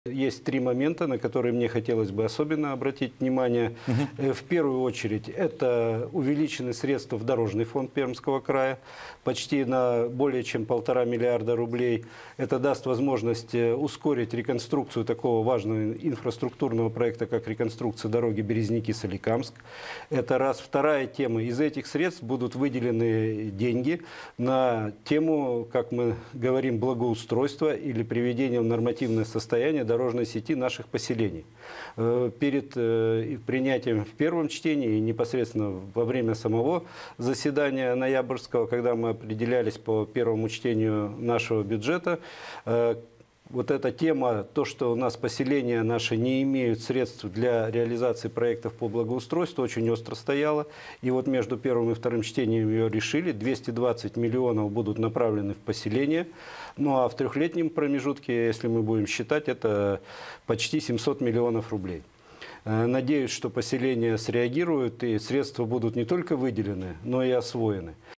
Есть три момента, на которые мне хотелось бы особенно обратить внимание. В первую очередь, это увеличены средства в дорожный фонд Пермского края, почти на более чем 1,5 миллиарда рублей. Это даст возможность ускорить реконструкцию такого важного инфраструктурного проекта, как реконструкция дороги Березники-Соликамск. Это раз. Вторая тема. Из этих средств будут выделены деньги на тему, как мы говорим, благоустройства или приведения в нормативное состояние дорожной сети наших поселений. Перед принятием в первом чтении и непосредственно во время самого заседания ноябрьского, когда мы определялись по первому чтению нашего бюджета, вот эта тема, то, что у нас поселения наши не имеют средств для реализации проектов по благоустройству, очень остро стояла. И вот между первым и вторым чтением ее решили. 220 миллионов будут направлены в поселение. Ну а в трехлетнем промежутке, если мы будем считать, это почти 700 миллионов рублей. Надеюсь, что поселения среагируют и средства будут не только выделены, но и освоены.